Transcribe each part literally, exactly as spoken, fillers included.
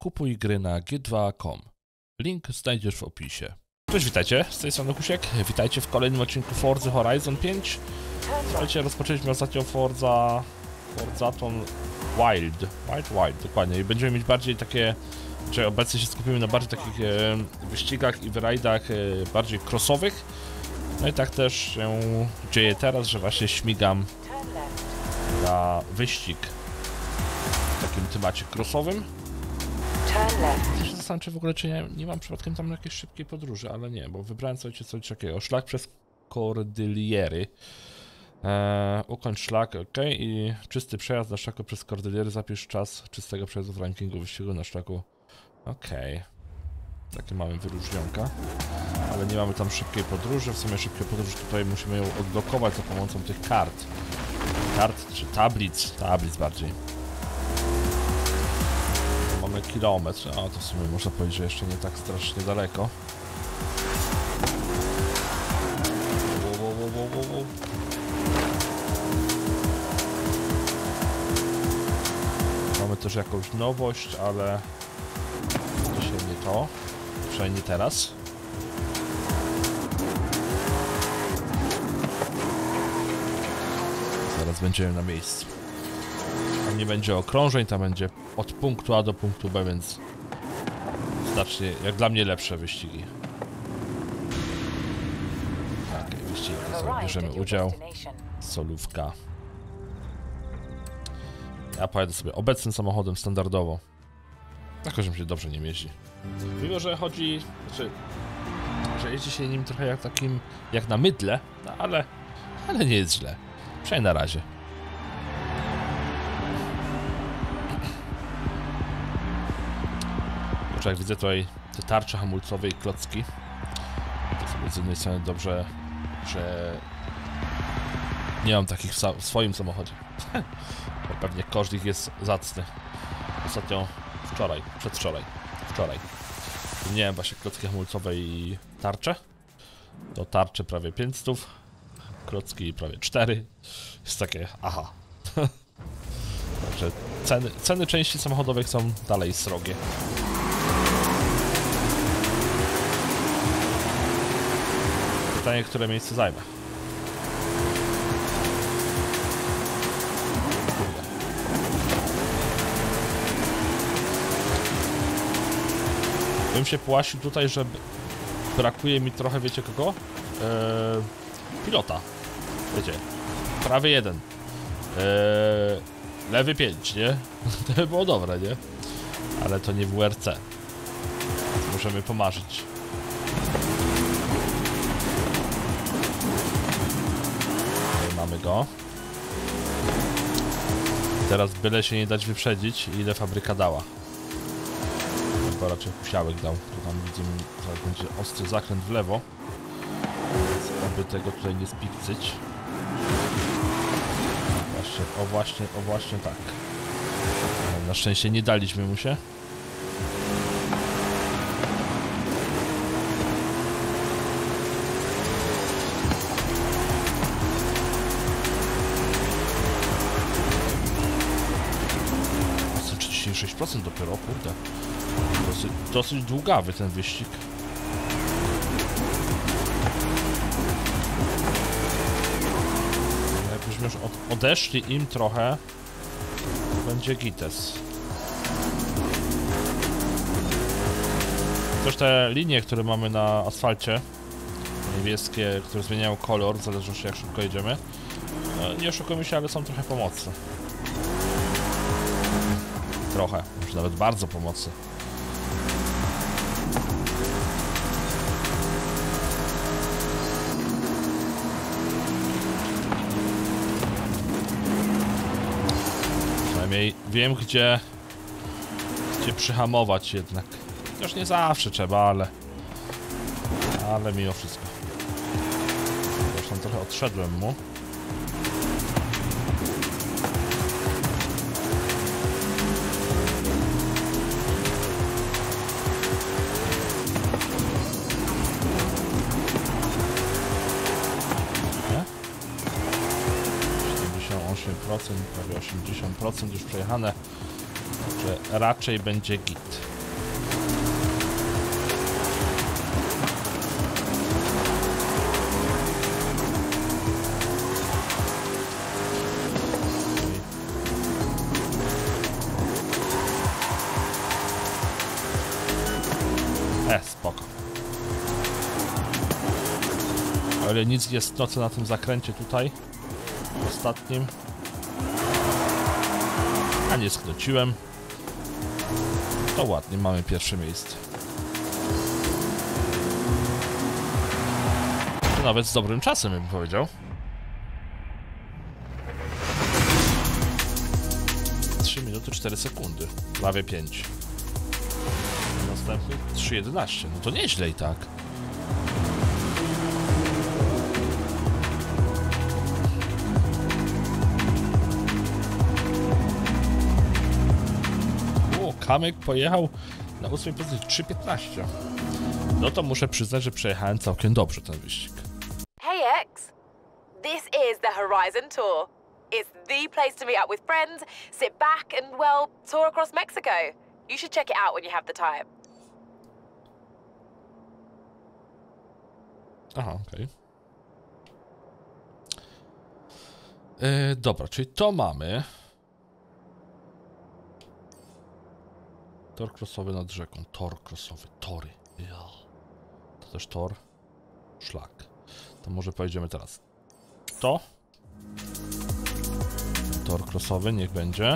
kupuj gry na g dwa kropka com. Link znajdziesz w opisie. Cześć, witajcie, z tej strony Kusiek. Witajcie w kolejnym odcinku Forza Horizon pięć. Słuchajcie, rozpoczęliśmy ostatnio Forza... Forza Ton Wild. Wild, Wild, dokładnie. I będziemy mieć bardziej takie... Czyli obecnie się skupimy na bardziej takich e, wyścigach i wyrajdach e, bardziej crossowych. No i tak też się dzieje teraz, że właśnie śmigam na wyścig w takim temacie crossowym. Ja się zastanawiam, czy w ogóle czy nie, nie mam przypadkiem tam jakiejś szybkiej podróży, ale nie, bo wybrałem sobie coś takiego. Szlak przez Kordyliery. Eee, ukończ szlak, ok. I czysty przejazd na szlaku przez Kordyliery. Zapisz czas czystego przejazdu w rankingu wyścigu na szlaku. Okej. Okay. Takie mamy wyróżnionka. Ale nie mamy tam szybkiej podróży. W sumie szybkiej podróży tutaj musimy ją odblokować za pomocą tych kart. Kart czy tablic. Tablic bardziej. Mamy kilometr. A to w sumie można powiedzieć, że jeszcze nie tak strasznie daleko. Wow, wow, wow, wow, wow. Mamy też jakąś nowość, ale dzisiaj nie to. Przynajmniej nie teraz. Zaraz będziemy na miejscu. Tam nie będzie okrążeń, tam będzie od punktu A do punktu B, więc znacznie, jak dla mnie, lepsze wyścigi. Tak, wyścigi, to bierzemy udział. Solówka. Ja pojadę sobie obecnym samochodem standardowo. Jakoś mi się dobrze nie jeździ. Mimo, że chodzi, znaczy, że jeździ się nim trochę jak takim, jak na mydle, no ale, ale nie jest źle. Przynajmniej na razie. Znaczy, jak widzę tutaj te tarcze hamulcowe i klocki, to sobie z jednej strony dobrze, że nie mam takich w, w swoim samochodzie. Bo pewnie każdy ich jest zacny. Ostatnio, wczoraj, przedwczoraj, wczoraj. Miałem właśnie klocki hamulcowe i tarcze. To tarcze prawie pięćset, klocki prawie cztery. Jest takie, aha. Także ceny, ceny części samochodowych są dalej srogie. Pytanie, które miejsce zajmę. Bym się płasił tutaj, że brakuje mi trochę, wiecie kogo? Eee, pilota. Wiecie, prawy jeden. Eee, lewy pięć, nie? To by było dobre, nie? Ale to nie W R C. Możemy pomarzyć. Tutaj mamy go. Teraz byle się nie dać wyprzedzić, ile fabryka dała. To raczej kusiałek dał. Tu tam widzimy, że będzie ostry zakręt w lewo. Więc aby tego tutaj nie spikcyć. Właśnie, o właśnie, o właśnie tak. Na szczęście nie daliśmy mu się. trzydzieści sześć procent dopiero, kurde. Dosyć, dosyć długawy ten wyścig. Jakbyśmy już od, odeszli im trochę, będzie gites. Też te linie, które mamy na asfalcie, niebieskie, które zmieniają kolor, w zależności jak szybko jedziemy, no, nie oszukujmy się, ale są trochę pomocne. Trochę, może nawet bardzo pomocne. Przynajmniej wiem, gdzie, gdzie przyhamować jednak. Chociaż nie zawsze trzeba, ale... Ale mimo wszystko. Zresztą trochę odszedłem mu. siedemdziesiąt osiem procent, prawie osiemdziesiąt procent już przejechane, że raczej będzie git. ogóle nic nie stracę na tym zakręcie tutaj. Ostatnim. A nie skręciłem. To ładnie, mamy pierwsze miejsce. To nawet z dobrym czasem, bym powiedział. trzy minuty cztery sekundy. Prawie pięć. Następny trzy jedenaście. No to nieźle i tak. O, Kamek pojechał na ósmej pozycji trzy piętnaście. No to muszę przyznać, że przejechałem całkiem dobrze ten wyścig. Hey X, this is the Horizon Tour. It's the place to meet up with friends, sit back and, well, tour across Mexico. You should check it out when you have the time. Aha, okej. Okay. Yy, dobra, czyli to mamy. Tor crossowy nad rzeką. Tor crossowy. Tory. Ja. To też tor. Szlak. To może pojedziemy teraz. To. Tor crossowy, niech będzie.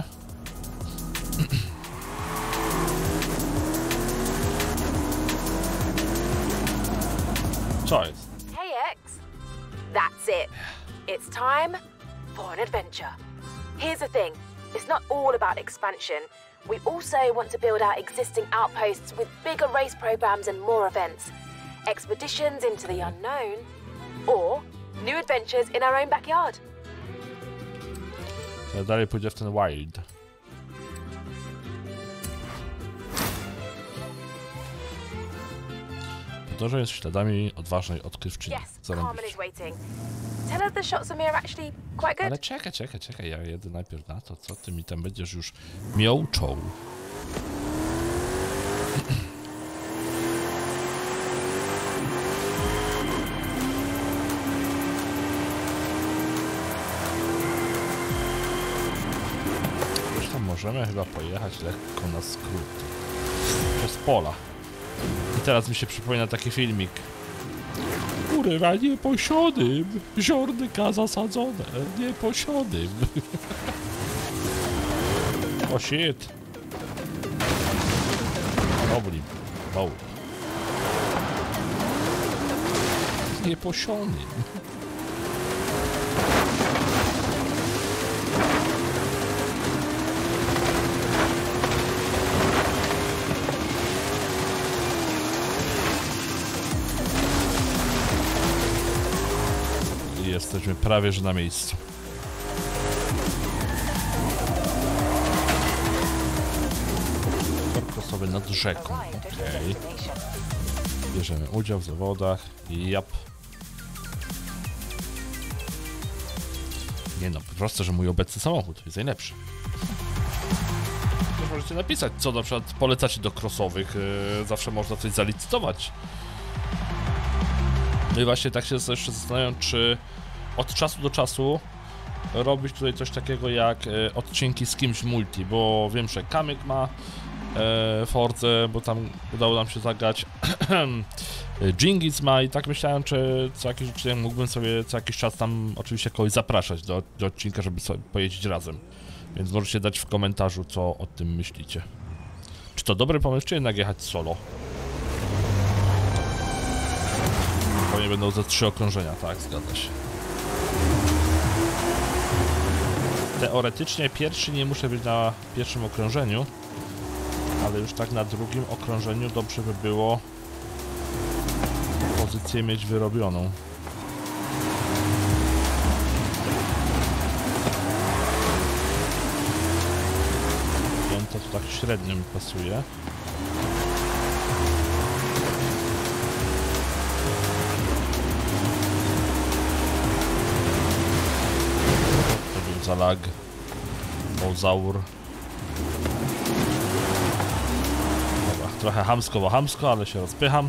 Co jest? Hey X, that's it. It's time for an adventure. Here's the thing, it's not all about expansion. We also want to build out existing outposts with bigger race programs and more events. Expeditions into the unknown, or new adventures in our own backyard. Ja dalej pójdę w ten wild. Podążając śladami odważnej odkrywczyni. Yes, Carmen is waiting. Tell her the shots of me are actually quite good. Ale czekaj, czekaj, czekaj, ja jedę najpierw na to, co ty mi tam będziesz już miączą. Zresztą możemy chyba pojechać lekko na skrót. Przez pola. I teraz mi się przypomina taki filmik. Kurwa, nie posiodym. Ziarnka zasadzone. Nie posiodym. O shit. Dobry. Wow. Nie posiony. Jesteśmy prawie że na miejscu. Tor crossowy nad rzeką. Okej. Okay. Bierzemy udział w zawodach. Jap. Nie no, proste, że mój obecny samochód jest najlepszy. Też możecie napisać, co na przykład polecacie do crossowych. Yy, zawsze można coś zalicytować. No i właśnie tak się jeszcze zastanawiam, czy od czasu do czasu robić tutaj coś takiego jak e, odcinki z kimś multi, bo wiem, że Kamek ma e, Forzę, bo tam udało nam się zagrać. Jingis ma i tak myślałem, czy co jakiś odcinek mógłbym sobie co jakiś czas tam oczywiście kogoś zapraszać do, do odcinka, żeby sobie pojeździć razem. Więc możecie dać w komentarzu, co o tym myślicie. Czy to dobry pomysł, czy jednak jechać solo? Pewnie będą ze trzy okrążenia, tak, zgadza się. Teoretycznie pierwszy nie muszę być na pierwszym okrążeniu, ale już tak na drugim okrążeniu dobrze by było pozycję mieć wyrobioną. Piąta to tak średnio mi pasuje. Za lag. Mozaur. Dobra, trochę chamsko, bo chamsko, ale się rozpycham.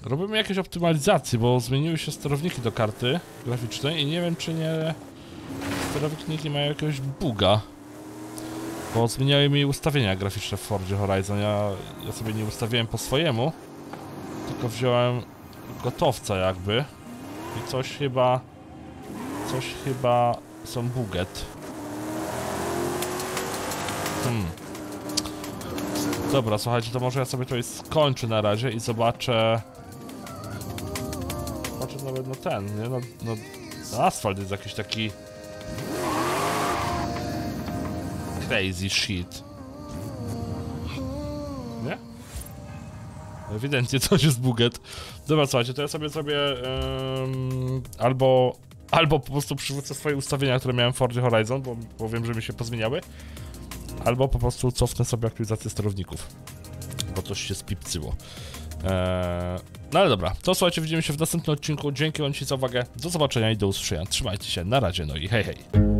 Robimy jakieś optymalizacje, bo zmieniły się sterowniki do karty graficznej i nie wiem, czy nie sterowniki mają jakiegoś buga. Bo zmieniały mi ustawienia graficzne w Forzie Horizon. Ja, ja sobie nie ustawiłem po swojemu, tylko wziąłem gotowca jakby. I coś chyba... Coś chyba... są buget. Hmm. Dobra, słuchajcie, to może ja sobie tutaj skończę na razie i zobaczę... Zobaczę nawet no ten, nie? No, no, no asfalt jest jakiś taki... Crazy shit. Nie? Ewidentnie coś jest buget. Dobra, słuchajcie, to ja sobie zrobię um, albo albo po prostu przywrócę swoje ustawienia, które miałem w Forzie Horizon, bo, bo wiem, że mi się pozmieniały, albo po prostu cofnę sobie aktualizację sterowników, bo coś się spipcyło. Eee, no ale dobra, to słuchajcie, widzimy się w następnym odcinku. Dzięki wam ci za uwagę, do zobaczenia i do usłyszenia. Trzymajcie się, na razie, no i hej hej.